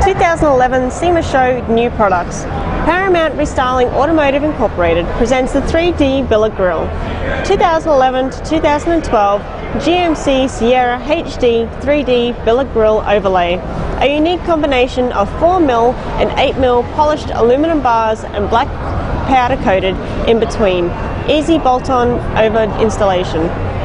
2011 SEMA Show New Products. Paramount Restyling Automotive Incorporated presents the 3D Billet Grille. 2011 to 2012 GMC Sierra HD 3D Billet Grille Overlay. A unique combination of 4mm and 8mm polished aluminum bars and black powder coated in between. Easy bolt-on over installation.